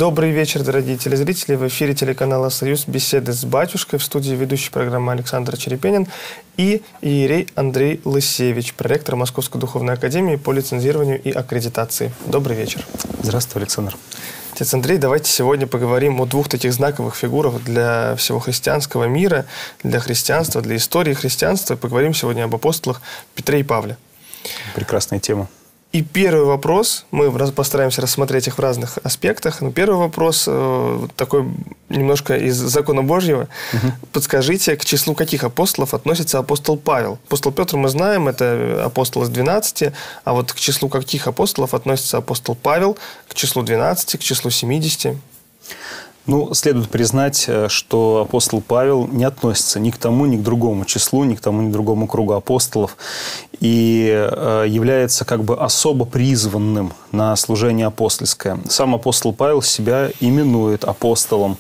Добрый вечер, дорогие телезрители. В эфире телеканала «Союз» беседы с батюшкой. В студии ведущий программы Александр Черепенин и иерей Андрей Лысевич, проректор Московской Духовной Академии по лицензированию и аккредитации. Добрый вечер. Здравствуй, Александр. Отец Андрей, давайте сегодня поговорим о двух таких знаковых фигурах для всего христианского мира, для христианства, для истории христианства. Поговорим сегодня об апостолах Петре и Павле. Прекрасная тема. И первый вопрос, мы постараемся рассмотреть их в разных аспектах, но первый вопрос такой немножко из закона Божьего. Подскажите, к числу каких апостолов относится апостол Павел? Апостол Петр мы знаем, это апостол из 12, а вот к числу каких апостолов относится апостол Павел? К числу 12, к числу 70? Ну, следует признать, что апостол Павел не относится ни к тому, ни к другому числу, ни к тому, ни к другому кругу апостолов и является как бы особо призванным на служение апостольское. Сам апостол Павел себя именует апостолом,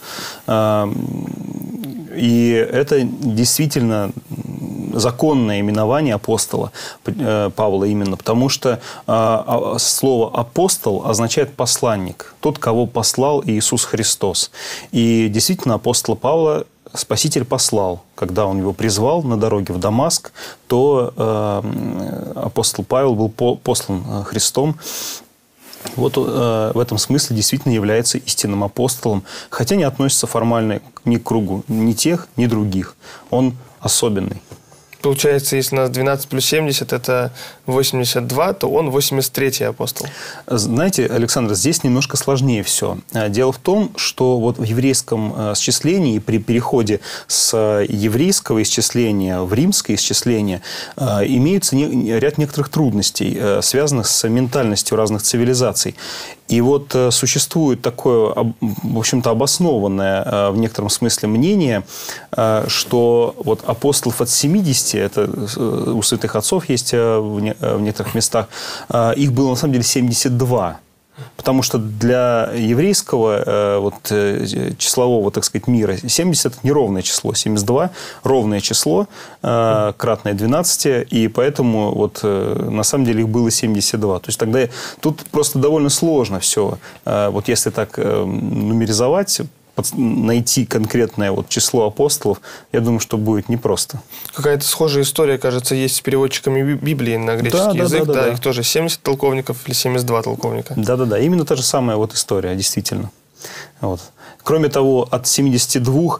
и это действительно законное именование апостола Павла именно, потому что слово «апостол» означает «посланник», тот, кого послал Иисус Христос. И действительно апостола Павла Спаситель послал. Когда он его призвал на дороге в Дамаск, то апостол Павел был послан Христом. Вот в этом смысле действительно является истинным апостолом, хотя не относится формально ни к кругу ни тех, ни других. Он особенный. Получается, если у нас 12 плюс 70 – это 82, то он 83-й апостол. Знаете, Александр, здесь немножко сложнее все. Дело в том, что вот в еврейском исчислении, при переходе с еврейского исчисления в римское исчисление, имеется ряд некоторых трудностей, связанных с ментальностью разных цивилизаций. И вот существует такое, в общем-то, обоснованное в некотором смысле мнение, что вот апостолов от 70, это у святых отцов есть в некоторых местах, их было на самом деле 72. Потому что для еврейского числового, так сказать, мира 70 – это неровное число, 72 – ровное число, кратное 12, и поэтому на самом деле их было 72. То есть тогда тут просто довольно сложно все. Вот если так нумеризовать, найти конкретное число апостолов, я думаю, что будет непросто. Какая-то схожая история, кажется, есть с переводчиками Библии на греческий язык. Да, их тоже 70 толковников или 72 толковника. Да. Именно та же самая история, действительно. Кроме того, от 72,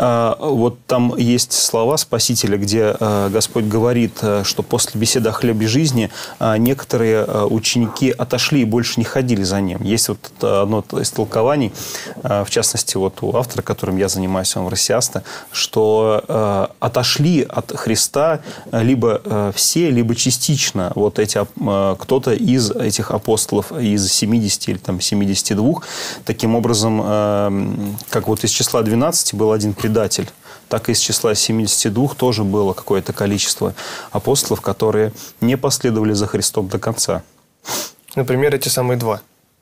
там есть слова Спасителя, где Господь говорит, что после беседы о хлебе жизни некоторые ученики отошли и больше не ходили за ним. Есть одно из толкований, в частности, у автора, которым я занимаюсь, он Врасиаста, что отошли от Христа либо все, либо частично кто-то из этих апостолов, из 70 или 72, таким образом, как из числа 12 был один предатель, так и из числа 72 тоже было какое-то количество апостолов, которые не последовали за Христом до конца. Например, эти самые два.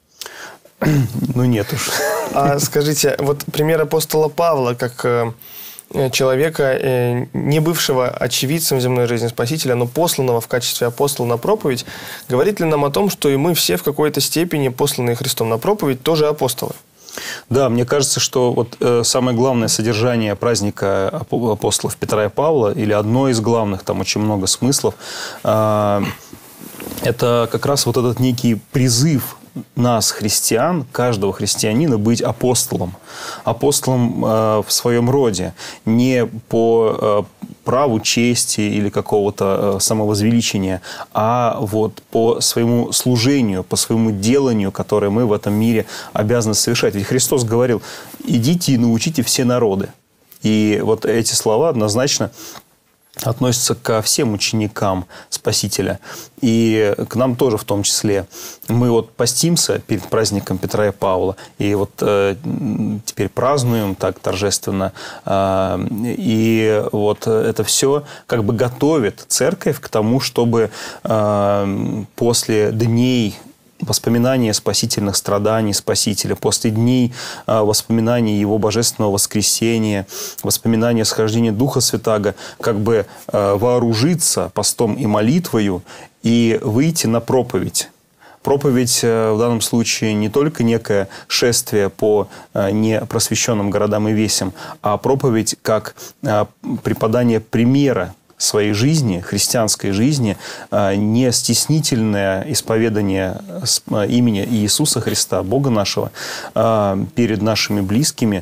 Ну, нет уж. А скажите, пример апостола Павла, как человека, не бывшего очевидцем земной жизни Спасителя, но посланного в качестве апостола на проповедь, говорит ли нам о том, что и мы все в какой-то степени, посланные Христом на проповедь, тоже апостолы? Да, мне кажется, что самое главное содержание праздника апостолов Петра и Павла, или одно из главных, там очень много смыслов, это как раз этот некий призыв нас, христиан, каждого христианина, быть апостолом. Апостолом в своем роде. Не по праву чести или какого-то самовозвеличения, а по своему служению, по своему деланию, которое мы в этом мире обязаны совершать. Ведь Христос говорил: идите и научите все народы. И эти слова однозначно относятся ко всем ученикам Спасителя. И к нам тоже в том числе. Мы постимся перед праздником Петра и Павла. И теперь празднуем так торжественно. И это все как бы готовит церковь к тому, чтобы после дней воспоминания спасительных страданий Спасителя, после дней воспоминаний Его божественного воскресения, воспоминания схождения Духа Святаго, как бы вооружиться постом и молитвою и выйти на проповедь. Проповедь в данном случае не только некое шествие по непросвещенным городам и весям, а проповедь как преподание примера своей жизни, христианской жизни, не стеснительное исповедание имени Иисуса Христа, Бога нашего, перед нашими близкими.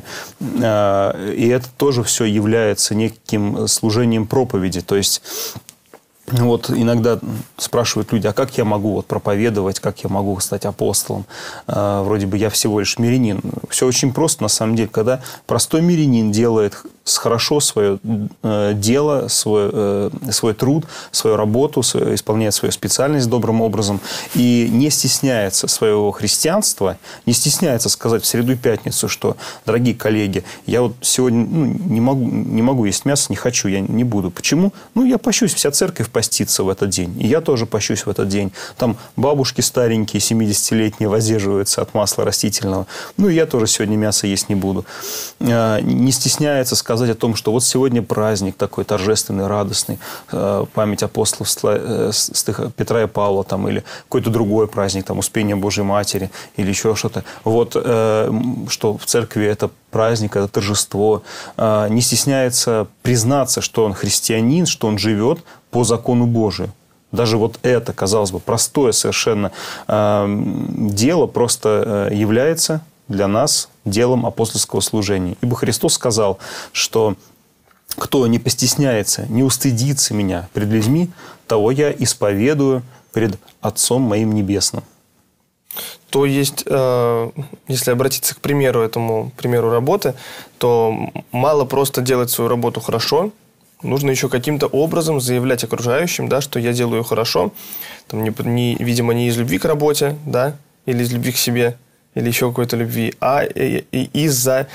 И это тоже все является неким служением проповеди. То есть вот иногда спрашивают люди, а как я могу проповедовать, как я могу стать апостолом? Вроде бы я всего лишь мирянин. Все очень просто на самом деле. Когда простой мирянин делает хорошо свое дело, свой труд, свою работу, исполняет свою специальность добрым образом и не стесняется своего христианства, не стесняется сказать в среду и пятницу, что, дорогие коллеги, я вот сегодня не могу есть мясо, не хочу, я не буду. Почему? Я пощусь, вся церковь постится в этот день. И я тоже пощусь в этот день. Там бабушки старенькие, 70-летние, воздерживаются от масла растительного. Я тоже сегодня мясо есть не буду. Не стесняется сказать о том, что вот сегодня праздник такой торжественный, радостный, память апостолов Петра и Павла, или какой-то другой праздник, Успение Божьей Матери, или еще что-то. Вот, что в церкви это праздник, это торжество. Не стесняется признаться, что он христианин, что он живет по закону Божию. Даже вот это, казалось бы, простое совершенно дело просто является для нас делом апостольского служения. Ибо Христос сказал, что кто не постесняется, не устыдится меня пред людьми, того я исповедую пред Отцом моим Небесным. То есть, если обратиться к этому примеру работы, то мало просто делать свою работу хорошо, нужно еще каким-то образом заявлять окружающим, что я делаю хорошо, видимо, не из любви к работе, или из любви к себе, или еще какой-то любви, а из-за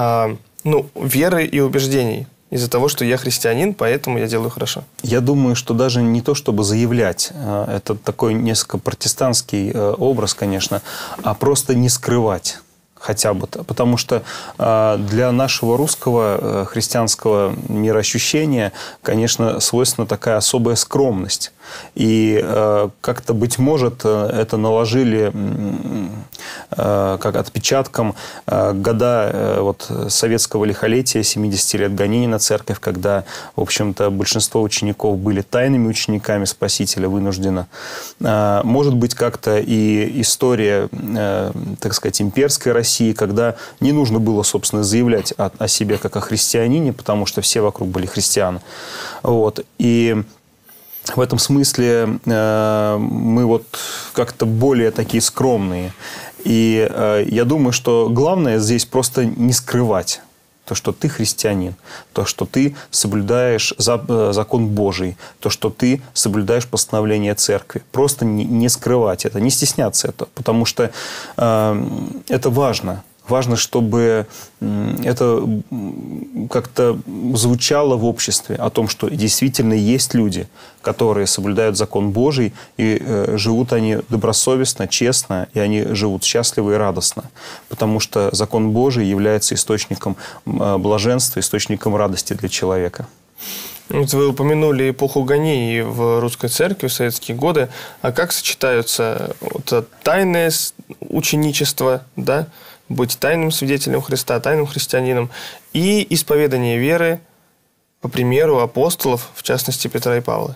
веры и убеждений. Из-за того, что я христианин, поэтому я делаю хорошо. Я думаю, что даже не то, чтобы заявлять, это такой несколько протестантский образ, конечно, а просто не скрывать. Хотя бы. Потому что для нашего русского христианского мироощущения, конечно, свойственна такая особая скромность. И как-то, быть может, это наложили как отпечатком года советского лихолетия, 70 лет гонений на церковь, когда, в общем-то, большинство учеников были тайными учениками Спасителя вынужденно. Может быть, как-то и история, так сказать, имперской России, когда не нужно было, собственно, заявлять о себе как о христианине, потому что все вокруг были христиане. И в этом смысле мы как-то более такие скромные. И я думаю, что главное здесь просто не скрывать то, что ты христианин, то, что ты соблюдаешь закон Божий, то, что ты соблюдаешь постановление церкви. Просто не скрывать это, не стесняться этого, потому что это важно. Важно, чтобы это как-то звучало в обществе о том, что действительно есть люди, которые соблюдают закон Божий, и живут они добросовестно, честно, и они живут счастливо и радостно. Потому что закон Божий является источником блаженства, источником радости для человека. Вы упомянули эпоху гонений в русской церкви в советские годы. А как сочетаются тайное ученичество, быть тайным свидетелем Христа, тайным христианином, и исповедание веры, по примеру апостолов, в частности Петра и Павла?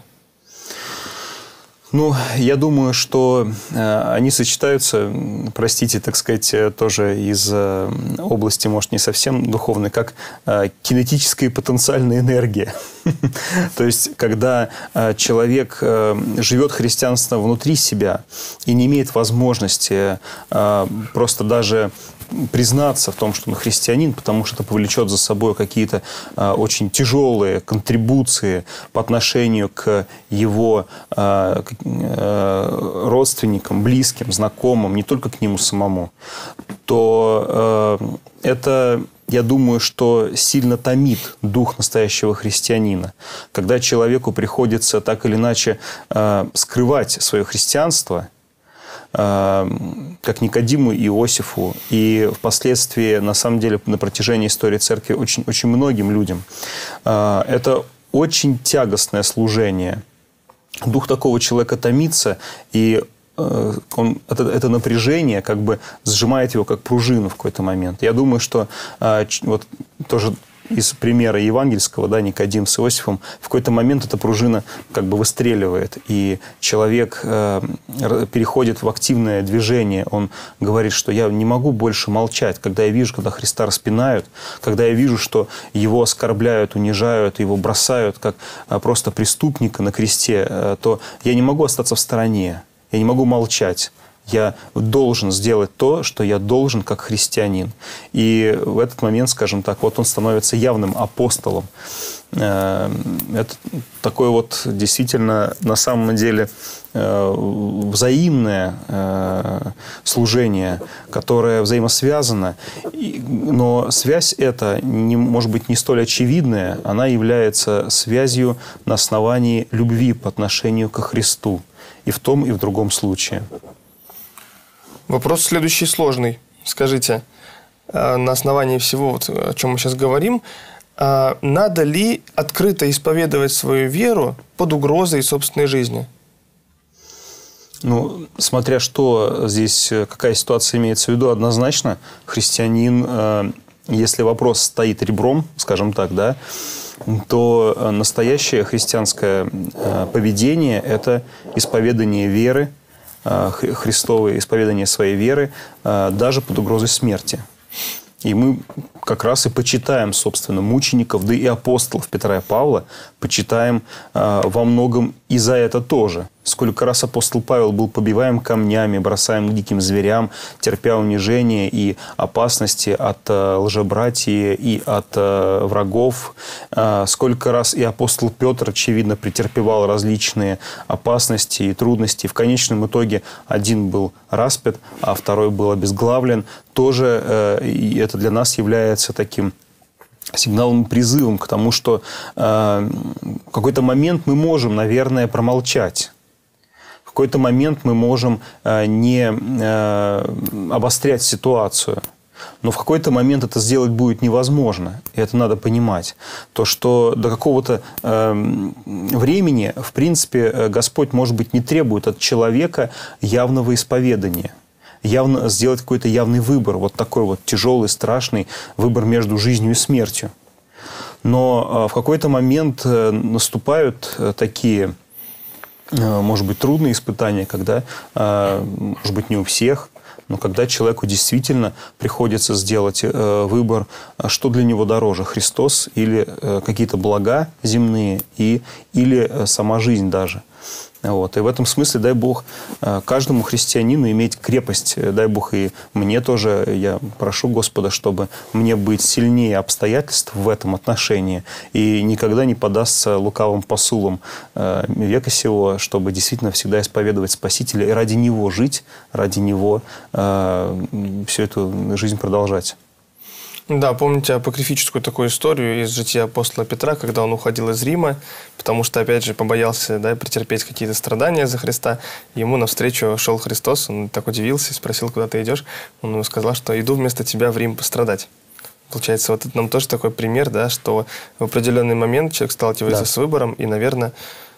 Я думаю, что они сочетаются, простите, так сказать, тоже из области, может, не совсем духовной, как кинетическая и потенциальная энергия. То есть, когда человек живет христианством внутри себя и не имеет возможности просто даже признаться в том, что он христианин, потому что это повлечет за собой какие-то очень тяжелые контрибуции по отношению к его родственникам, близким, знакомым, не только к нему самому, то это, я думаю, что сильно томит дух настоящего христианина. Когда человеку приходится так или иначе скрывать свое христианство, как Никодиму и Иосифу, и впоследствии, на самом деле, на протяжении истории церкви очень, очень многим людям. Это очень тягостное служение. Дух такого человека томится, и это напряжение как бы сжимает его как пружину в какой-то момент. Я думаю, что вот тоже из примера евангельского, да, Никодим с Иосифом, в какой-то момент эта пружина как бы выстреливает, и человек переходит в активное движение. Он говорит, что я не могу больше молчать. Когда я вижу, когда Христа распинают, когда я вижу, что его оскорбляют, унижают, его бросают как просто преступника на кресте, то я не могу остаться в стороне, я не могу молчать. Я должен сделать то, что я должен как христианин. И в этот момент, скажем так, вот он становится явным апостолом. Это такое вот действительно на самом деле взаимное служение, которое взаимосвязано. Но связь эта, может быть, не столь очевидная, она является связью на основании любви по отношению ко Христу. И в том, и в другом случае. Вопрос следующий сложный. Скажите, на основании всего, вот, о чем мы сейчас говорим, надо ли открыто исповедовать свою веру под угрозой собственной жизни? Ну, смотря что здесь, какая ситуация имеется в виду, однозначно христианин, если вопрос стоит ребром, скажем так, да, то настоящее христианское поведение – это исповедание веры, Христовое исповедание своей веры даже под угрозой смерти. И мы как раз и почитаем, собственно, мучеников, да и апостолов Петра и Павла, почитаем во многом и за это тоже. Сколько раз апостол Павел был побиваем камнями, бросаем к диким зверям, терпя унижение и опасности от лжебратья и от врагов. Сколько раз и апостол Петр, очевидно, претерпевал различные опасности и трудности. В конечном итоге один был распят, а второй был обезглавлен. Тоже и это для нас является таким сигналом и призывом к тому, что в какой-то момент мы можем, наверное, промолчать. В какой-то момент мы можем не обострять ситуацию. Но в какой-то момент это сделать будет невозможно. И это надо понимать. То, что до какого-то времени, в принципе, Господь, может быть, не требует от человека явного исповедания. Явно сделать какой-то явный выбор. Вот такой вот тяжелый, страшный выбор между жизнью и смертью. Но в какой-то момент наступают такие, может быть, трудные испытания, когда, может быть, не у всех, но когда человеку действительно приходится сделать выбор, что для него дороже, Христос или какие-то блага земные, или сама жизнь даже. Вот. И в этом смысле, дай Бог, каждому христианину иметь крепость. Дай Бог и мне тоже. Я прошу Господа, чтобы мне быть сильнее обстоятельств в этом отношении и никогда не поддастся лукавым посулам века сего, чтобы действительно всегда исповедовать Спасителя и ради Него жить, ради Него всю эту жизнь продолжать. Да, помните апокрифическую такую историю из жития апостола Петра, когда он уходил из Рима, потому что, опять же, побоялся, да, претерпеть какие-то страдания за Христа. Ему навстречу шел Христос, он так удивился, спросил, куда ты идешь. Он ему сказал, что иду вместо тебя в Рим пострадать. Получается, вот это нам тоже такой пример, да, что в определенный момент человек сталкивается с выбором, и, наверное,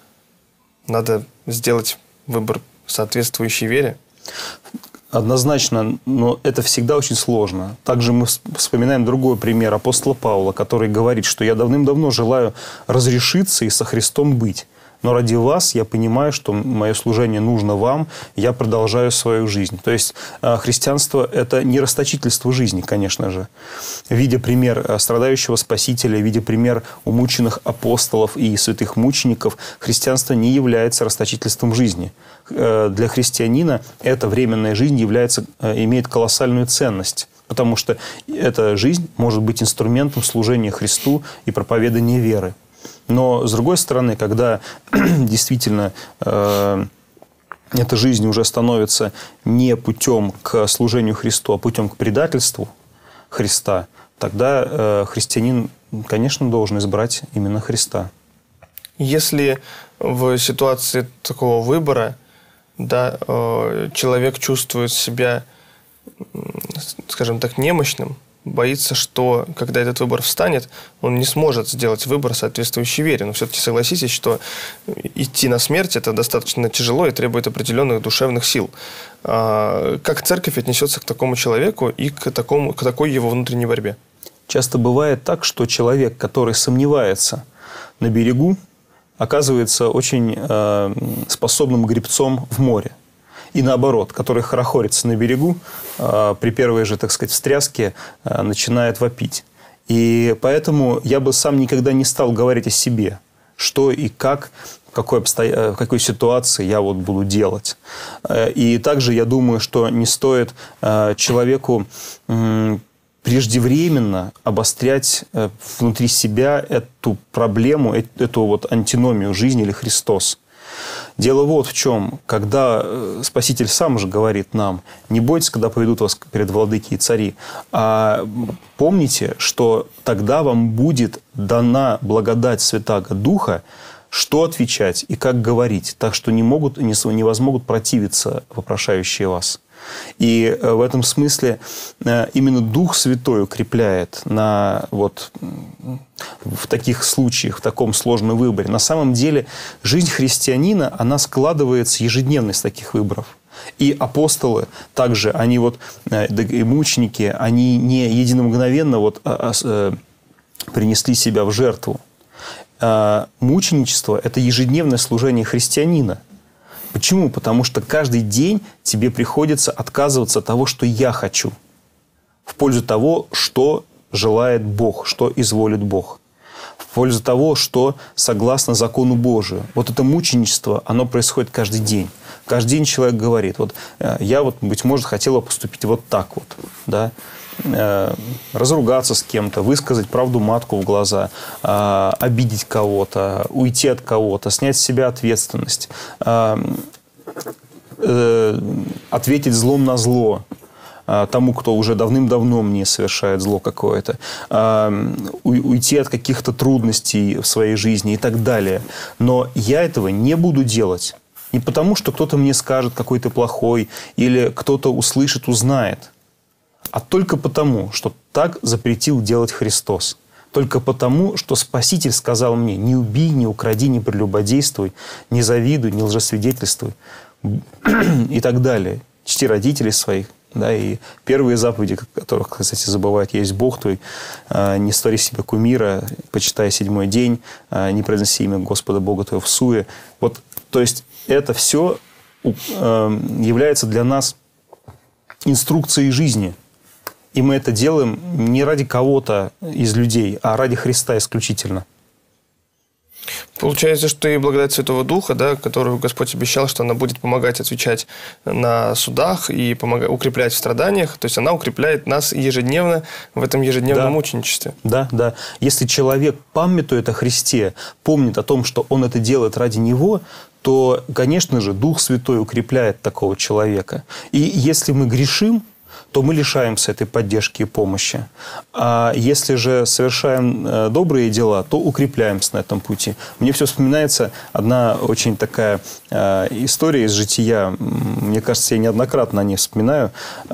надо сделать выбор, соответствующий вере. Однозначно, но это всегда очень сложно. Также мы вспоминаем другой пример апостола Павла, который говорит, что я давным-давно желаю разрешиться и со Христом быть. Но ради вас я понимаю, что мое служение нужно вам, я продолжаю свою жизнь. То есть христианство – это не расточительство жизни, конечно же. Видя пример страдающего Спасителя, видя пример умученных апостолов и святых мучеников, христианство не является расточительством жизни. Для христианина эта временная жизнь имеет колоссальную ценность. Потому что эта жизнь может быть инструментом служения Христу и проповедания веры. Но, с другой стороны, когда действительно эта жизнь уже становится не путем к служению Христу, а путем к предательству Христа, тогда христианин, конечно, должен избрать именно Христа. Если в ситуации такого выбора, да, человек чувствует себя, скажем так, немощным, боится, что когда этот выбор встанет, он не сможет сделать выбор, соответствующий вере. Но все-таки согласитесь, что идти на смерть – это достаточно тяжело и требует определенных душевных сил. Как церковь отнесется к такому человеку и к такой его внутренней борьбе? Часто бывает так, что человек, который сомневается на берегу, оказывается очень способным гребцом в море. И наоборот, который хорохорится на берегу, при первой же, так сказать, встряске начинает вопить. И поэтому я бы сам никогда не стал говорить о себе, что и как, в какой ситуации я вот буду делать. И также я думаю, что не стоит человеку преждевременно обострять внутри себя эту проблему, эту вот антиномию жизни или Христос. Дело вот в чем. Когда Спаситель сам же говорит нам: не бойтесь, когда поведут вас перед владыки и цари, а помните, что тогда вам будет дана благодать Святаго Духа, что отвечать и как говорить, так что не возмогут противиться вопрошающие вас. И в этом смысле именно Дух Святой укрепляет в таких случаях, в таком сложном выборе. На самом деле жизнь христианина, она складывается ежедневно из таких выборов. И апостолы также, и мученики, они не единомгновенно принесли себя в жертву. Мученичество – это ежедневное служение христианина. Почему? Потому что каждый день тебе приходится отказываться от того, что я хочу, в пользу того, что желает Бог, что изволит Бог, в пользу того, что согласно закону Божию. Вот это мученичество, оно происходит каждый день. Каждый день человек говорит: я быть может, хотел бы поступить вот так вот, да? Разругаться с кем-то, высказать правду матку в глаза, обидеть кого-то, уйти от кого-то, снять с себя ответственность, ответить злом на зло тому, кто уже давным-давно мне совершает зло какое-то, уйти от каких-то трудностей в своей жизни и так далее. Но я этого не буду делать. Не потому, что кто-то мне скажет, какой ты плохой, или кто-то услышит, узнает, а только потому, что так запретил делать Христос. Только потому, что Спаситель сказал мне: не убий, не укради, не прелюбодействуй, не завидуй, не лжесвидетельствуй и так далее. Чти родителей своих. Да, и первые заповеди, которых, кстати, забывают: есть Бог твой, не створи себе кумира, почитай седьмой день, не произноси имя Господа Бога твоего всуе. То есть это все является для нас инструкцией жизни. И мы это делаем не ради кого-то из людей, а ради Христа исключительно. Получается, что и благодать Святого Духа, да, которую Господь обещал, что она будет помогать отвечать на судах и укреплять в страданиях, то есть она укрепляет нас ежедневно в этом ежедневном мученичестве. Да, да. Если человек памятует о Христе, помнит о том, что он это делает ради Него, то, конечно же, Дух Святой укрепляет такого человека. И если мы грешим, то мы лишаемся этой поддержки и помощи. А если же совершаем добрые дела, то укрепляемся на этом пути. Мне все вспоминается одна очень такая история из жития. Мне кажется, я неоднократно о ней вспоминаю,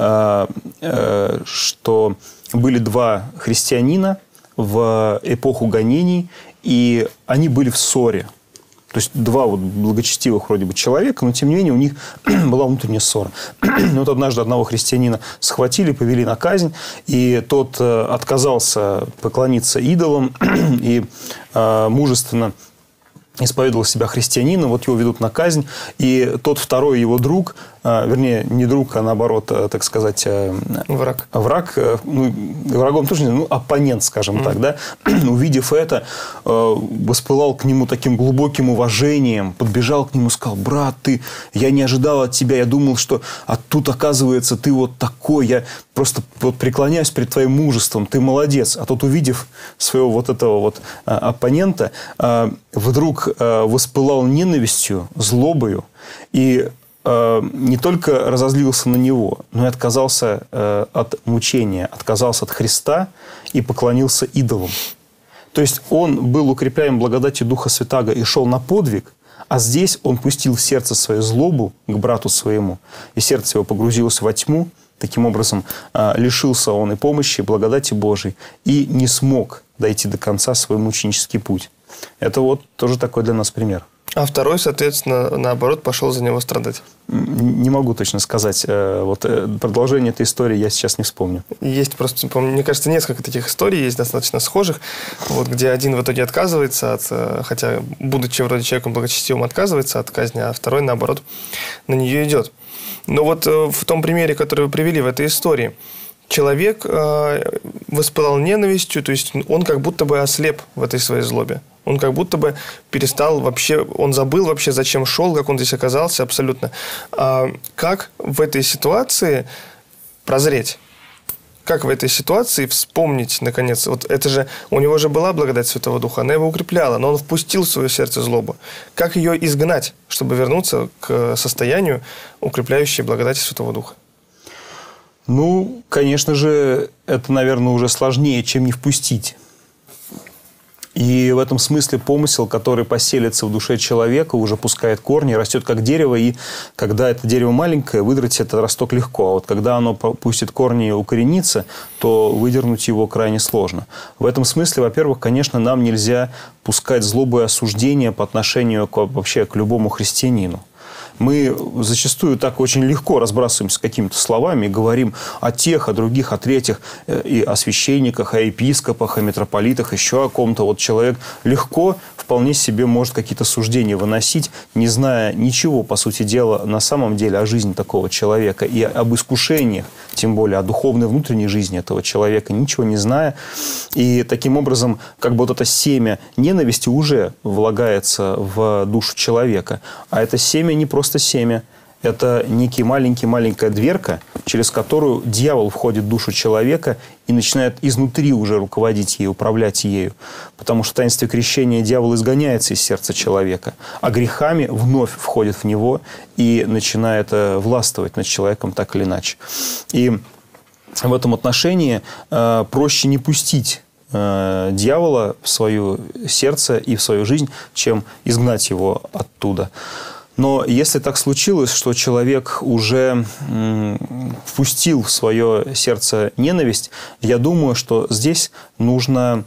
что были два христианина в эпоху гонений, и они были в ссоре. То есть два благочестивых вроде бы человека, но тем не менее у них была внутренняя ссора. Однажды одного христианина схватили, повели на казнь, и тот отказался поклониться идолам и мужественно исповедовал себя христианином. Его ведут на казнь, и тот второй его друг, вернее, не друг, а наоборот, так сказать, враг. Врагом тоже не, оппонент, скажем так, да, увидев это, воспылал к нему таким глубоким уважением, подбежал к нему, сказал: брат, я не ожидал от тебя, я думал, что тут, оказывается, ты вот такой, я просто преклоняюсь перед твоим мужеством, ты молодец. А тот, увидев своего этого оппонента, вдруг воспылал ненавистью, злобою, и не только разозлился на него, но и отказался от мучения, отказался от Христа и поклонился идолам. То есть он был укрепляем благодатью Духа Святаго и шел на подвиг, а здесь он пустил в сердце свою злобу к брату своему, и сердце его погрузилось во тьму, Таким образом, лишился он и помощи, и благодати Божией, и не смог дойти до конца свой мученический путь. Это вот тоже такой для нас пример. А второй, соответственно, наоборот, пошел за него страдать. Не могу точно сказать. Вот продолжение этой истории я сейчас не вспомню. Есть просто, мне кажется, несколько таких историй есть достаточно схожих, вот, где один в итоге отказывается, хотя, будучи вроде человеком благочестивым, отказывается от казни, а второй, наоборот, на нее идет. Но вот в том примере, который вы привели в этой истории, человек воспылал ненавистью, то есть он как будто бы ослеп в этой своей злобе. Он как будто бы перестал вообще, он забыл вообще, зачем шел, как он здесь оказался абсолютно. Как в этой ситуации прозреть? Как в этой ситуации вспомнить, наконец, вот это же, у него же была благодать Святого Духа, она его укрепляла, но он впустил в свое сердце злобу. Как ее изгнать, чтобы вернуться к состоянию, укрепляющей благодати Святого Духа? Ну, конечно же, это, наверное, уже сложнее, чем не впустить. И в этом смысле помысел, который поселится в душе человека, уже пускает корни, растет как дерево, и когда это дерево маленькое, выдрать этот росток легко. А вот когда оно пустит корни и укоренится, то выдернуть его крайне сложно. В этом смысле, во-первых, конечно, нам нельзя пускать злобу и осуждение по отношению вообще к любому христианину. Мы зачастую так очень легко разбрасываемся какими-то словами и говорим о тех, о других, о третьих, и о священниках, о епископах, о митрополитах, еще о ком-то. Вот человек легко вполне себе может какие-то суждения выносить, не зная ничего, по сути дела, на самом деле о жизни такого человека и об искушениях, тем более о духовной внутренней жизни этого человека, ничего не зная. И таким образом, как бы вот это семя ненависти уже влагается в душу человека. А это семя не просто семя. Это маленькая дверка, через которую дьявол входит в душу человека и начинает изнутри уже руководить ей, управлять ею. Потому что в таинстве крещения дьявол изгоняется из сердца человека, а грехами вновь входит в него и начинает властвовать над человеком так или иначе. И в этом отношении проще не пустить дьявола в свое сердце и в свою жизнь, чем изгнать его оттуда. Но если так случилось, что человек уже впустил в свое сердце ненависть, я думаю, что здесь нужно,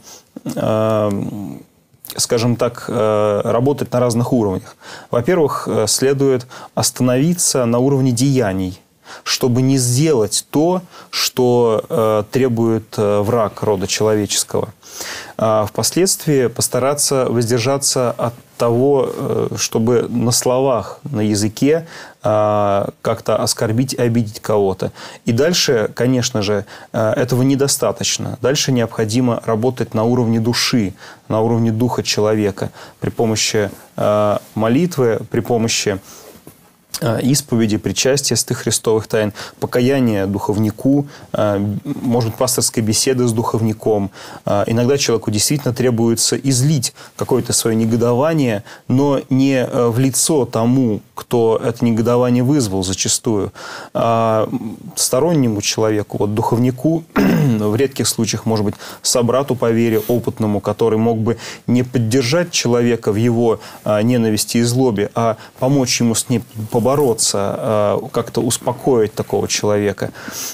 скажем так, работать на разных уровнях. Во-первых, следует остановиться на уровне деяний, чтобы не сделать то, что требует враг рода человеческого. Впоследствии постараться воздержаться от того, чтобы на словах, на языке как-то оскорбить и обидеть кого-то. И дальше, конечно же, этого недостаточно. Дальше необходимо работать на уровне души, на уровне духа человека при помощи молитвы, при помощи исповеди, причастия святых христовых тайн, покаяния духовнику, может быть, пасторской беседы с духовником. Иногда человеку действительно требуется излить какое-то свое негодование, но не в лицо тому, кто это негодование вызвал зачастую, а стороннему человеку, вот духовнику, в редких случаях, может быть, собрату по вере опытному, который мог бы не поддержать человека в его ненависти и злобе, а помочь ему с ней побороться, как-то успокоить такого человека.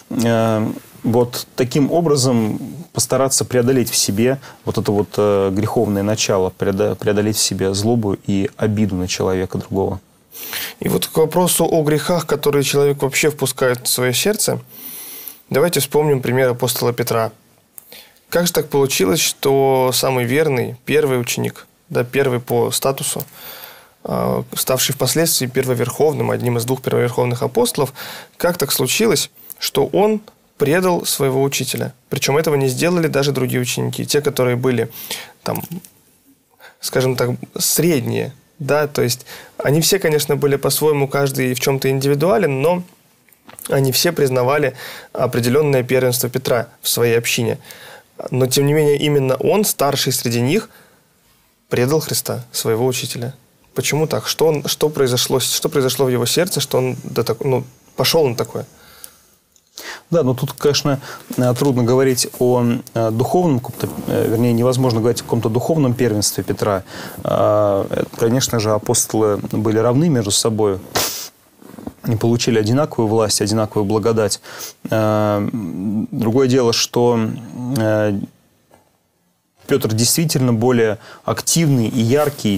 Вот таким образом постараться преодолеть в себе вот это вот греховное начало, преодолеть в себе злобу и обиду на человека другого. И вот к вопросу о грехах, которые человек вообще впускает в свое сердце, давайте вспомним пример апостола Петра. Как же так получилось, что самый верный, первый ученик, да, первый по статусу, ставший впоследствии первоверховным, одним из двух первоверховных апостолов, как так случилось, что он предал своего учителя? Причем этого не сделали даже другие ученики, те, которые были, там, скажем так, средние, да, то есть они все, конечно, были по-своему, каждый в чем-то индивидуален, но они все признавали определенное первенство Петра в своей общине. Но, тем не менее, именно он, старший среди них, предал Христа, своего учителя. Почему так? Что произошло в его сердце, что он пошел на такое? Да, но тут, конечно, трудно говорить о духовном, вернее, невозможно говорить о каком-то духовном первенстве Петра. Конечно же, апостолы были равны между собой. не получили одинаковую власть, одинаковую благодать. Другое дело, что Петр действительно более активный и яркий.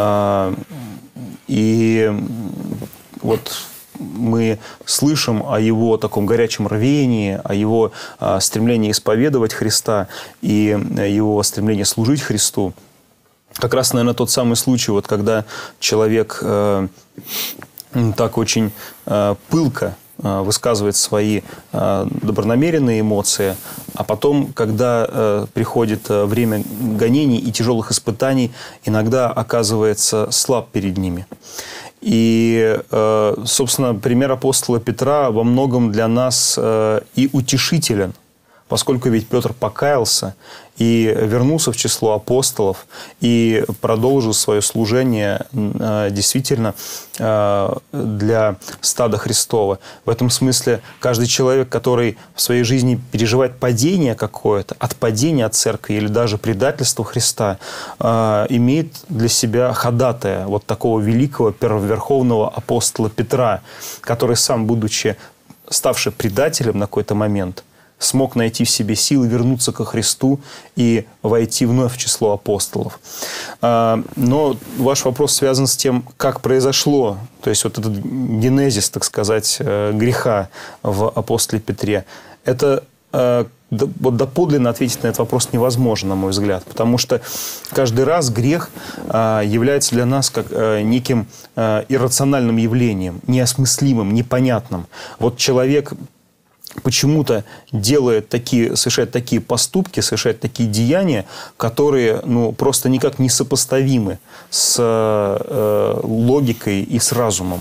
И вот мы слышим о его таком горячем рвении, о его стремлении исповедовать Христа и его стремлении служить Христу. Как раз, наверное, тот самый случай, вот, когда человек так очень пылко высказывает свои добронамеренные эмоции, а потом, когда приходит время гонений и тяжелых испытаний, иногда оказывается слаб перед ними. И, собственно, пример апостола Петра во многом для нас и утешителен, поскольку ведь Петр покаялся и вернулся в число апостолов и продолжил свое служение действительно для стада Христова. В этом смысле каждый человек, который в своей жизни переживает падение какое-то, отпадение от церкви или даже предательство Христа, имеет для себя ходатая вот такого великого первоверховного апостола Петра, который сам, будучи ставший предателем на какой-то момент, смог найти в себе силы вернуться ко Христу и войти вновь в число апостолов. Но ваш вопрос связан с тем, как произошло, то есть вот этот генезис, так сказать, греха в апостоле Петре. Это вот доподлинно ответить на этот вопрос невозможно, на мой взгляд, потому что каждый раз грех является для нас как неким иррациональным явлением, неосмыслимым, непонятным. Вот человек почему-то совершает такие поступки, совершает такие деяния, которые просто никак не сопоставимы с логикой и с разумом.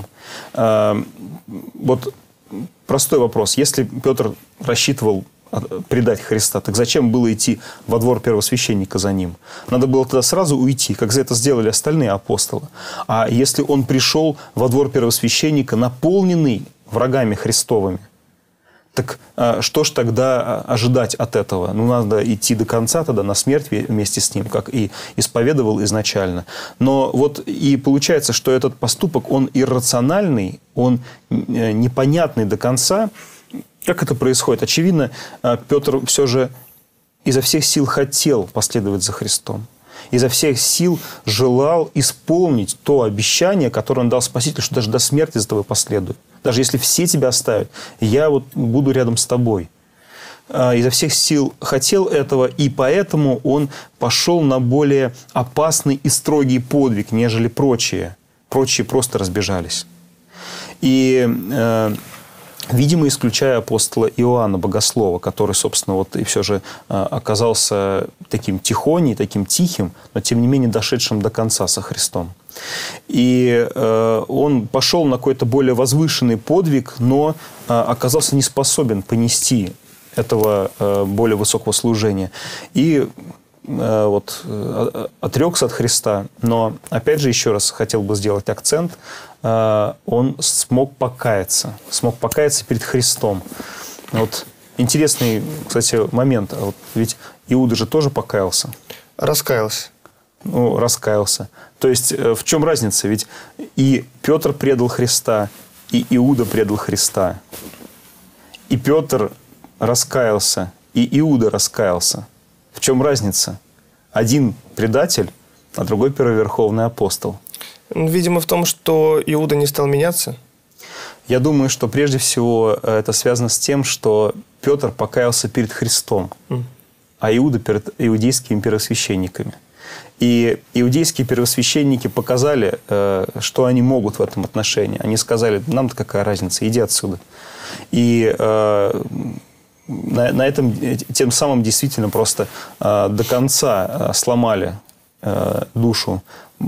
Вот простой вопрос. Если Петр рассчитывал предать Христа, так зачем было идти во двор первосвященника за ним? Надо было тогда сразу уйти, как за это сделали остальные апостолы. А если он пришел во двор первосвященника, наполненный врагами Христовыми, так что ж тогда ожидать от этого? Надо идти до конца тогда, на смерть вместе с ним, как и исповедовал изначально. Но вот и получается, что этот поступок, он иррациональный, он непонятный до конца. Как это происходит? Очевидно, Петр все же изо всех сил хотел последовать за Христом. Изо всех сил желал исполнить то обещание, которое он дал Спасителю, что даже до смерти за тобой последую. Даже если все тебя оставят, я вот буду рядом с тобой. Изо всех сил хотел этого, и поэтому он пошел на более опасный и строгий подвиг, нежели прочие. Прочие просто разбежались. И, видимо, исключая апостола Иоанна Богослова, который, собственно, вот и все же оказался таким тихоней, таким тихим, но, тем не менее, дошедшим до конца со Христом. И он пошел на какой-то более возвышенный подвиг, но оказался не способен понести этого более высокого служения. И вот отрекся от Христа. Но, опять же, еще раз хотел бы сделать акцент. Он смог покаяться перед Христом. Вот интересный, кстати, момент. Вот ведь Иуда же тоже покаялся. Раскаялся. Раскаялся. То есть, в чем разница? Ведь и Петр предал Христа, и Иуда предал Христа. И Петр раскаялся, и Иуда раскаялся. В чем разница? Один предатель, а другой первоверховный апостол. Видимо, в том, что Иуда не стал меняться. Я думаю, что прежде всего это связано с тем, что Петр покаялся перед Христом, а Иуда перед иудейскими первосвященниками. И иудейские первосвященники показали, что они могут в этом отношении. Они сказали: нам-то какая разница, иди отсюда. И на этом тем самым действительно просто до конца сломали душу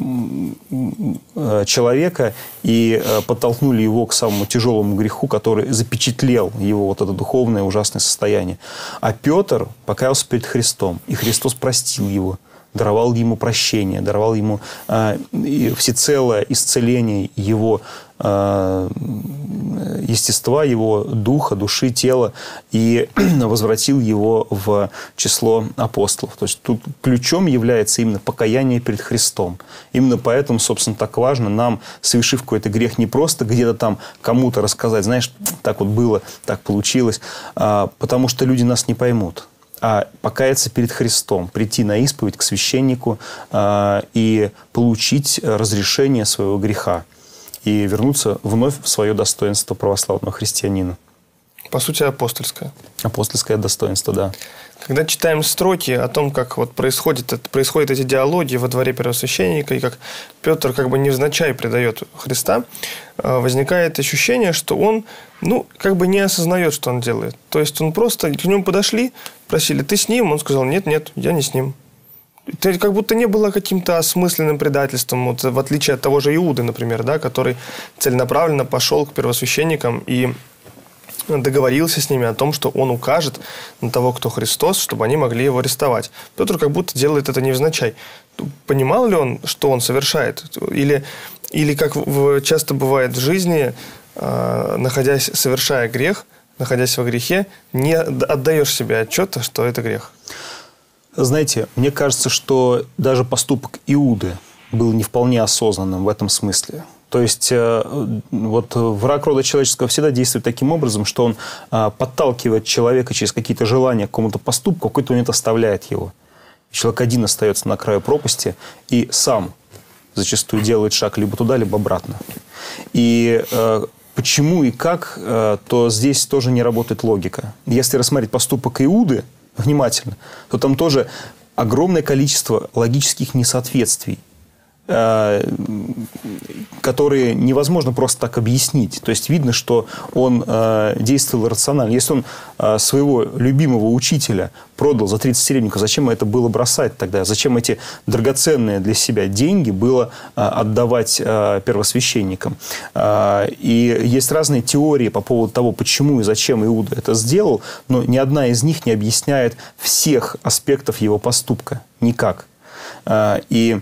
человека и подтолкнули его к самому тяжелому греху, который запечатлел его вот это духовное ужасное состояние. А Петр покаялся перед Христом, и Христос простил его даровал ему прощение, даровал ему всецелое исцеление его естества, его духа, души, тела и возвратил его в число апостолов. То есть тут ключом является именно покаяние перед Христом. Именно поэтому, собственно, так важно нам, совершив какой-то грех, не просто где-то там кому-то рассказать, знаешь, так вот было, так получилось, потому что люди нас не поймут. А покаяться перед Христом, прийти на исповедь к священнику и получить разрешение своего греха и вернуться вновь в свое достоинство православного христианина. По сути, апостольское. Апостольское достоинство, да. Когда читаем строки о том, как вот происходят эти диалоги во дворе первосвященника, и как Петр как бы невзначай предает Христа, возникает ощущение, что он, как бы не осознает, что он делает. То есть он просто, к нему подошли, просили: ты с ним? Он сказал: нет, я не с ним. Это как будто не было каким-то осмысленным предательством, вот, в отличие от того же Иуды, например, да, который целенаправленно пошел к первосвященникам и договорился с ними о том, что он укажет на того, кто Христос, чтобы они могли его арестовать. Петр как будто делает это невзначай. Понимал ли он, что он совершает? Или как часто бывает в жизни, совершая грех, находясь во грехе, не отдаешь себе отчета, что это грех? Знаете, мне кажется, что даже поступок Иуды был не вполне осознанным в этом смысле. То есть вот враг рода человеческого всегда действует таким образом, что он подталкивает человека через какие-то желания к какому-то поступку, в какой-то момент оставляет его. Человек один остается на краю пропасти и сам зачастую делает шаг либо туда, либо обратно. И почему и как, то здесь тоже не работает логика. Если рассмотреть поступок Иуды внимательно, то там тоже огромное количество логических несоответствий, которые невозможно просто так объяснить. То есть видно, что он действовал рационально. Если он своего любимого учителя продал за 30 серебряников, зачем это было бросать тогда? Зачем эти драгоценные для себя деньги было отдавать первосвященникам? И есть разные теории по поводу того, почему и зачем Иуда это сделал, но ни одна из них не объясняет всех аспектов его поступка. Никак. И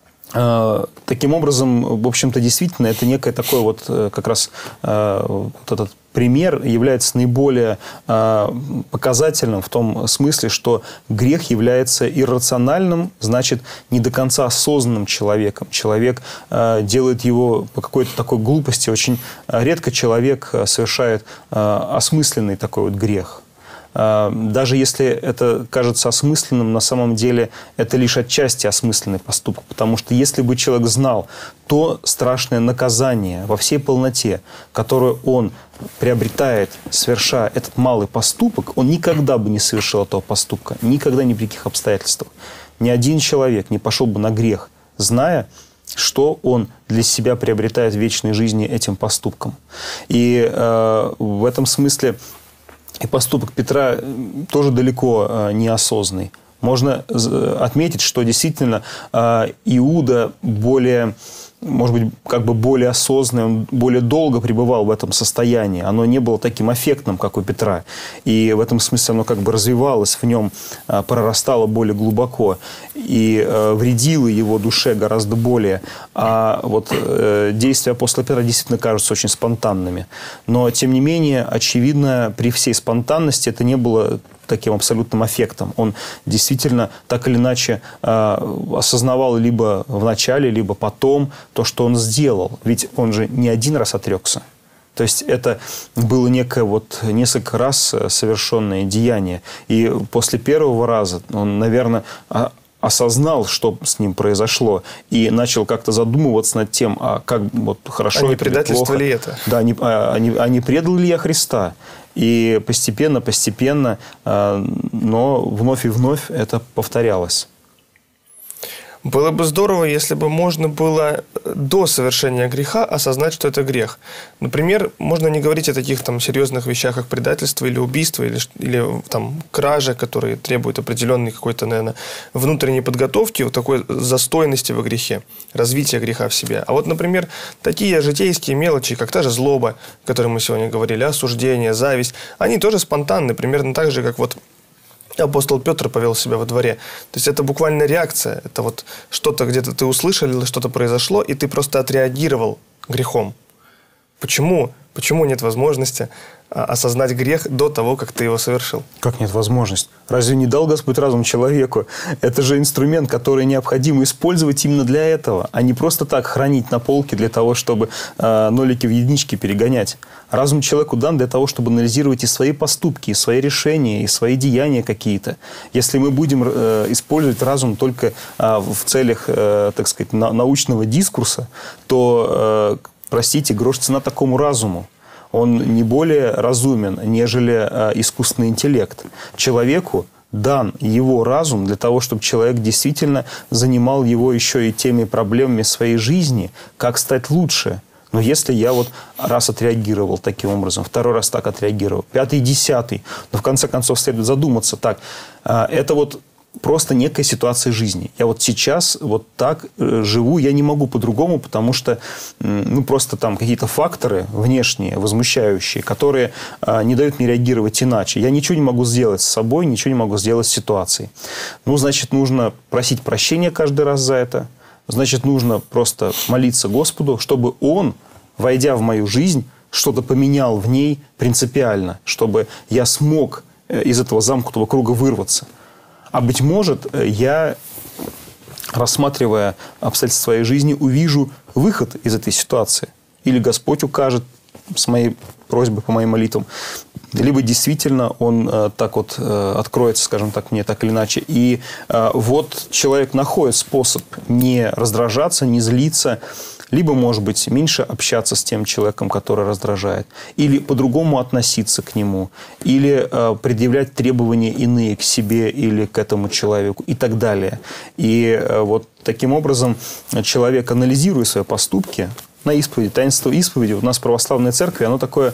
таким образом, в общем-то, действительно, это некое такое вот как раз вот этот пример является наиболее показательным в том смысле, что грех является иррациональным, значит, не до конца осознанным человеком. Человек делает его по какой-то такой глупости. Очень редко человек совершает осмысленный такой вот грех. Даже если это кажется осмысленным, на самом деле это лишь отчасти осмысленный поступок. Потому что если бы человек знал то страшное наказание во всей полноте, которое он приобретает, совершая этот малый поступок, он никогда бы не совершил этого поступка. Никогда, ни при каких обстоятельствах. Ни один человек не пошел бы на грех, зная, что он для себя приобретает в вечной жизни этим поступком. И в этом смысле и поступок Петра тоже далеко не осознанный. Можно отметить, что действительно Иуда более, может быть, как бы более осознанный, он более долго пребывал в этом состоянии. Оно не было таким эффектным, как у Петра. И в этом смысле оно как бы развивалось в нем, прорастало более глубоко и вредило его душе гораздо более. А вот действия апостола Петра действительно кажутся очень спонтанными. Но, тем не менее, очевидно, при всей спонтанности это не было таким абсолютным эффектом. Он действительно так или иначе осознавал либо в начале, либо потом то, что он сделал. Ведь он же не один раз отрекся. То есть это было некое вот несколько раз совершенное деяние. И после первого раза он, наверное, осознал, что с ним произошло, и начал как-то задумываться над тем, а как вот хорошо это или плохо. А не предательство ли это? Да, не предал ли я Христа? И постепенно, но вновь и вновь это повторялось. Было бы здорово, если бы можно было до совершения греха осознать, что это грех. Например, можно не говорить о таких там серьезных вещах, как предательство или убийство, или там кража, которые требуют определенной какой-то, наверное, внутренней подготовки, вот такой застойности во грехе, развития греха в себе. А вот, например, такие житейские мелочи, как та же злоба, о которой мы сегодня говорили, осуждение, зависть, они тоже спонтанны, примерно так же, как вот апостол Петр повел себя во дворе. То есть это буквально реакция. Это вот что-то где-то ты услышал, или что-то произошло, и ты просто отреагировал грехом. Почему? Почему нет возможности осознать грех до того, как ты его совершил? Как нет возможности? Разве не дал Господь разум человеку? Это же инструмент, который необходимо использовать именно для этого, а не просто так хранить на полке для того, чтобы нолики в единички перегонять. Разум человеку дан для того, чтобы анализировать и свои поступки, и свои решения, и свои деяния какие-то. Если мы будем использовать разум только в целях, так сказать, научного дискурса, то, простите, грош цена такому разуму. Он не более разумен, нежели искусственный интеллект. Человеку дан его разум для того, чтобы человек действительно занимал его еще и теми проблемами своей жизни, как стать лучше. Но если я вот раз отреагировал таким образом, второй раз так отреагировал, 5-й, 10-й, но в конце концов следует задуматься, так, это вот просто некая ситуация жизни. Я вот сейчас вот так живу, я не могу по-другому, потому что ну, просто там какие-то факторы внешние, возмущающие, которые не дают мне реагировать иначе. Я ничего не могу сделать с собой, ничего не могу сделать с ситуацией. Ну, значит, нужно просить прощения каждый раз за это. Значит, нужно просто молиться Господу, чтобы Он, войдя в мою жизнь, что-то поменял в ней принципиально, чтобы я смог из этого замкнутого круга вырваться. А быть может, я, рассматривая обстоятельства своей жизни, увижу выход из этой ситуации. Или Господь укажет с моей просьбой, по моим молитвам. Либо действительно он так вот откроется, скажем так, мне так или иначе. И вот человек находит способ не раздражаться, не злиться, либо, может быть, меньше общаться с тем человеком, который раздражает, или по-другому относиться к нему, или предъявлять требования иные к себе или к этому человеку и так далее. И вот таким образом человек, анализируя свои поступки, на исповеди, таинство исповеди, у нас в православной церкви, оно такое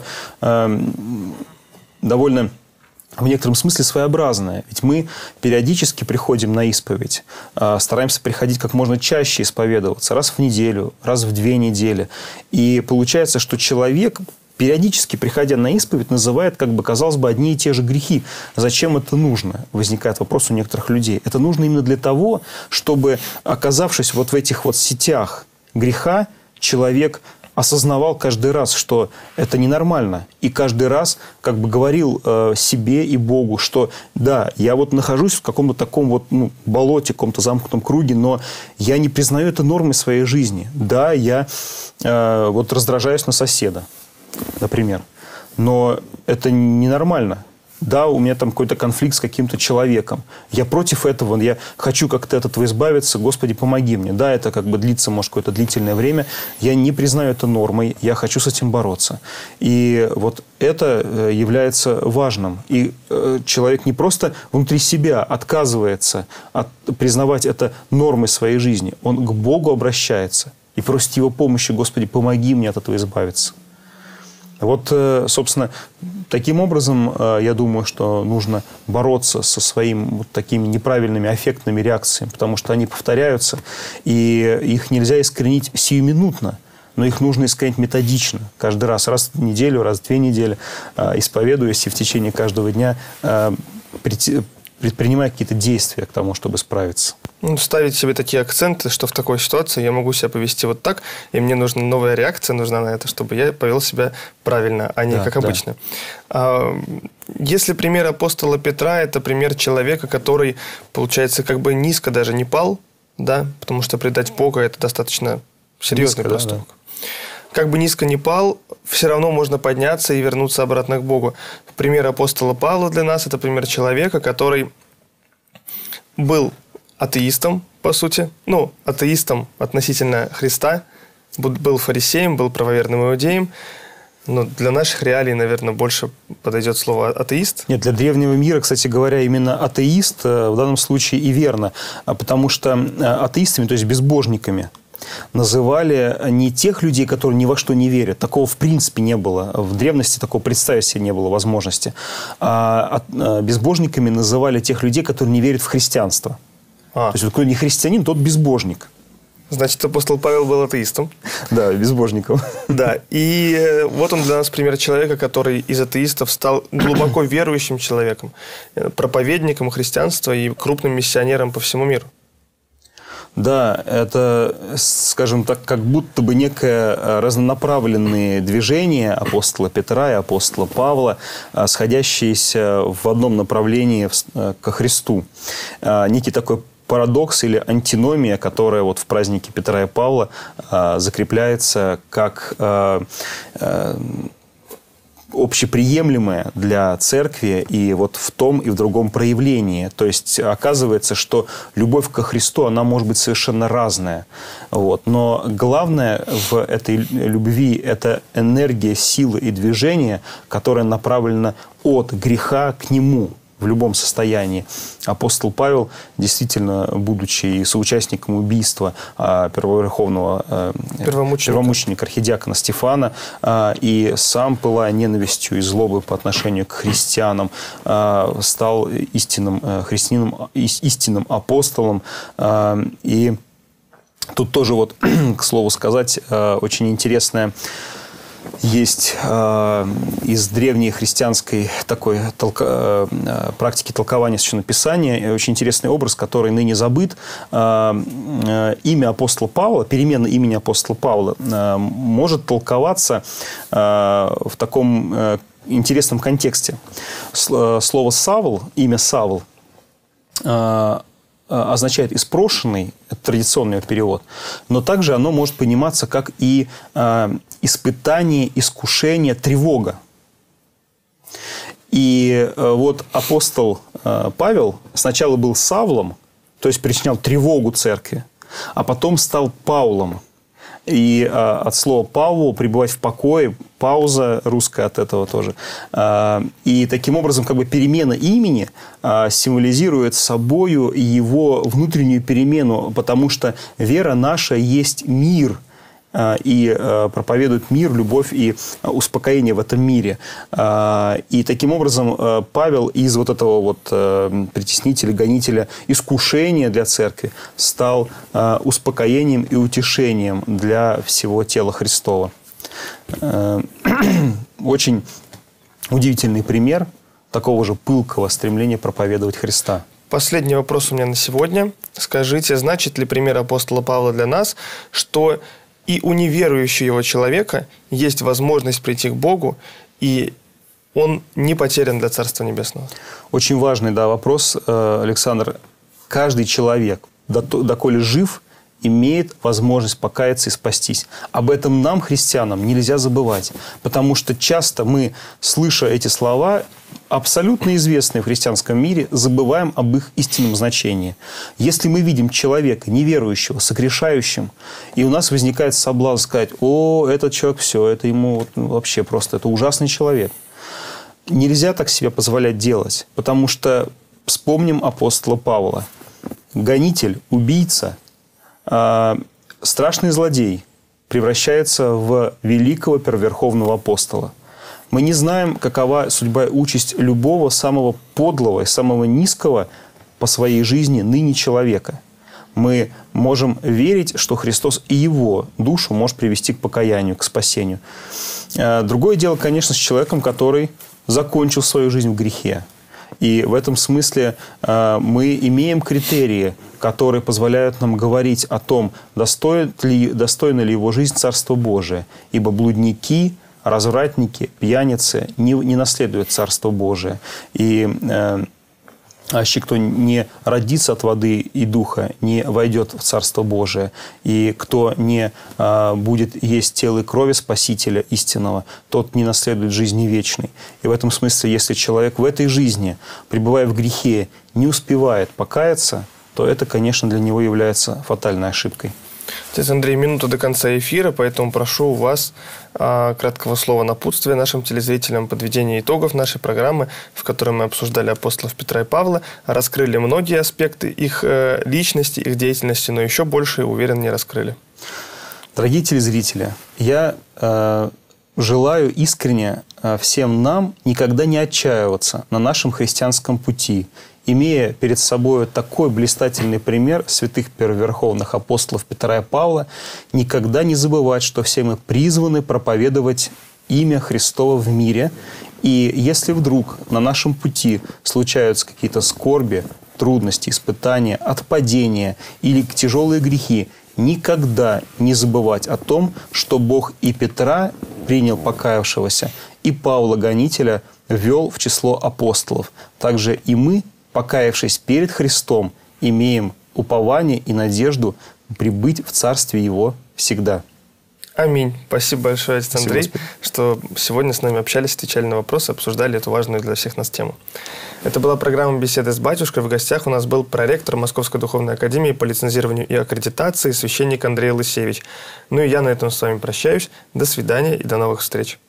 довольно в некотором смысле своеобразное. Ведь мы периодически приходим на исповедь, стараемся приходить как можно чаще исповедоваться, раз в неделю, раз в 2 недели. И получается, что человек, периодически приходя на исповедь, называет, как бы, казалось бы, одни и те же грехи. Зачем это нужно? Возникает вопрос у некоторых людей. Это нужно именно для того, чтобы, оказавшись вот в этих вот сетях греха, человек осознавал каждый раз, что это ненормально. И каждый раз как бы говорил себе и Богу, что да, я вот нахожусь в каком-то таком вот болоте, каком-то замкнутом круге, но я не признаю это нормой своей жизни. Да, я вот раздражаюсь на соседа, например. Но это ненормально. Да, у меня там какой-то конфликт с каким-то человеком. Я против этого, я хочу как-то от этого избавиться. Господи, помоги мне. Да, это как бы длится, может, какое-то длительное время. Я не признаю это нормой. Я хочу с этим бороться. И вот это является важным. И человек не просто внутри себя отказывается признавать это нормой своей жизни. Он к Богу обращается и просит Его помощи. Господи, помоги мне от этого избавиться. Вот, собственно, таким образом, я думаю, что нужно бороться со своими вот такими неправильными аффектными реакциями, потому что они повторяются, и их нельзя искоренить сиюминутно, но их нужно искоренить методично, каждый раз в неделю, раз в 2 недели, исповедуясь и в течение каждого дня предпринимая какие-то действия к тому, чтобы справиться. Ставить себе такие акценты, что в такой ситуации я могу себя повести вот так, и мне нужна новая реакция, нужна на это, чтобы я повел себя правильно, а не как обычно. Если пример апостола Петра, это пример человека, который, получается, как бы низко даже не пал, да, потому что предать Бога – это достаточно серьезный проступок. Да. Как бы низко не пал, все равно можно подняться и вернуться обратно к Богу. Пример апостола Павла для нас – это пример человека, который был атеистом, по сути. Ну, атеистом относительно Христа. Был фарисеем, был правоверным иудеем. Но для наших реалий, наверное, больше подойдет слово атеист. Нет, для древнего мира, кстати говоря, именно атеист в данном случае и верно. Потому что атеистами, то есть безбожниками, называли не тех людей, которые ни во что не верят. Такого в принципе не было. В древности такого представить себе не было возможности. А безбожниками называли тех людей, которые не верят в христианство. То есть, кто не христианин, тот безбожник. Значит, апостол Павел был атеистом. Да, безбожником. Да, и вот он для нас пример человека, который из атеистов стал глубоко верующим человеком, проповедником христианства и крупным миссионером по всему миру. Да, это, скажем так, как будто бы некое разнонаправленные движения апостола Петра и апостола Павла, сходящиеся в одном направлении ко Христу. Некий такой парадокс или антиномия, которая вот в празднике Петра и Павла закрепляется как общеприемлемое для церкви и вот в том и в другом проявлении. То есть оказывается, что любовь ко Христу, она может быть совершенно разная. Вот. Но главное в этой любви – это энергия, сила и движение, которая направлена от греха к Нему в любом состоянии. Апостол Павел, действительно, будучи соучастником убийства первоверховного первомученика архидиакона Стефана, и сам, пылая ненавистью и злобой по отношению к христианам, стал истинным христианином, истинным апостолом. И тут тоже, вот, к слову сказать, очень интересная есть из древней христианской такой практики толкования Священного Писания очень интересный образ, который ныне забыт. Имя апостола Павла, перемена имени апостола Павла может толковаться в таком интересном контексте. Слово «Савл», имя «Савл» означает «испрошенный», это традиционный перевод, но также оно может пониматься как и испытание, искушение, тревога. И вот апостол Павел сначала был Савлом, то есть причинял тревогу церкви, а потом стал Паулом. И от слова «Павлу» пребывать в покое, пауза русская от этого тоже. И таким образом как бы перемена имени символизирует собою его внутреннюю перемену, потому что вера наша есть мир, и проповедует мир, любовь и успокоение в этом мире. И таким образом Павел из вот этого вот притеснителя, гонителя, искушения для церкви стал успокоением и утешением для всего тела Христова. Очень удивительный пример такого же пылкого стремления проповедовать Христа. Последний вопрос у меня на сегодня. Скажите, значит ли пример апостола Павла для нас, что и у неверующего человека есть возможность прийти к Богу, и он не потерян для Царства Небесного? Очень важный, да, вопрос, Александр. Каждый человек, доколе жив, имеет возможность покаяться и спастись. Об этом нам, христианам, нельзя забывать. Потому что часто мы, слыша эти слова, абсолютно известные в христианском мире, забываем об их истинном значении. Если мы видим человека неверующего, согрешающим, и у нас возникает соблазн сказать: «О, этот человек, все, это ему вообще просто, это ужасный человек». Нельзя так себе позволять делать, потому что вспомним апостола Павла. Гонитель, убийца, страшный злодей превращается в великого первоверховного апостола. Мы не знаем, какова судьба и участь любого самого подлого и самого низкого по своей жизни ныне человека. Мы можем верить, что Христос и его душу может привести к покаянию, к спасению. Другое дело, конечно, с человеком, который закончил свою жизнь в грехе. И в этом смысле мы имеем критерии, которые позволяют нам говорить о том, достойна ли его жизнь Царства Божия. Ибо блудники, развратники, пьяницы не наследуют Царство Божие. И аще кто не родится от воды и духа, не войдет в Царство Божие. И кто не будет есть тело и крови Спасителя истинного, тот не наследует жизни вечной. И в этом смысле, если человек в этой жизни, пребывая в грехе, не успевает покаяться, то это, конечно, для него является фатальной ошибкой. Отец Андрей, минута до конца эфира, поэтому прошу у вас краткого слова напутствия нашим телезрителям, подведения итогов нашей программы, в которой мы обсуждали апостолов Петра и Павла, раскрыли многие аспекты их личности, их деятельности, но еще больше, уверен, не раскрыли. Дорогие телезрители, я желаю искренне всем нам никогда не отчаиваться на нашем христианском пути имея перед собой такой блистательный пример святых первоверховных апостолов Петра и Павла, никогда не забывать, что все мы призваны проповедовать имя Христово в мире. И если вдруг на нашем пути случаются какие-то скорби, трудности, испытания, отпадения или тяжелые грехи, никогда не забывать о том, что Бог и Петра принял покаявшегося, и Павла Гонителя ввел в число апостолов. Также и мы, покаявшись перед Христом, имеем упование и надежду прибыть в Царстве Его всегда. Аминь. Спасибо большое, отец Андрей, Спасибо. что сегодня с нами общались, отвечали на вопросы, обсуждали эту важную для всех нас тему. Это была программа «Беседы с батюшкой». В гостях у нас был проректор Московской Духовной Академии по лицензированию и аккредитации священник Андрей Лысевич. Ну и я на этом с вами прощаюсь. До свидания и до новых встреч.